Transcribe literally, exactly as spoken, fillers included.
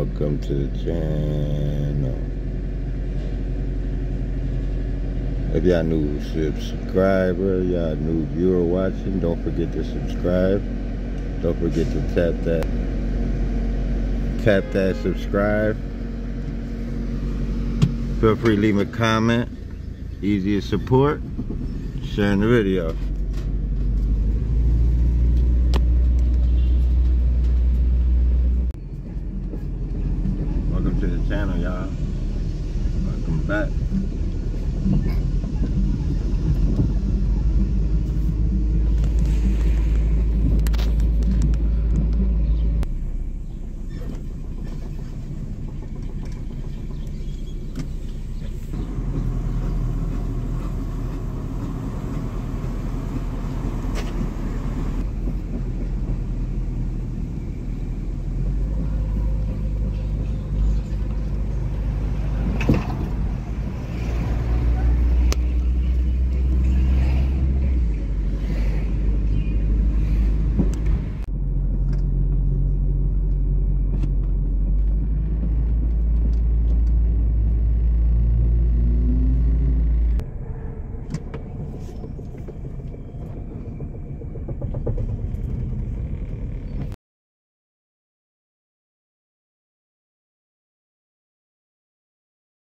Welcome to the channel. If y'all new subscriber, y'all new viewer watching, don't forget to subscribe. Don't forget to tap that tap that subscribe. Feel free to leave a comment. Easy to support. Sharing the video. Welcome to the channel, y'all. Welcome back.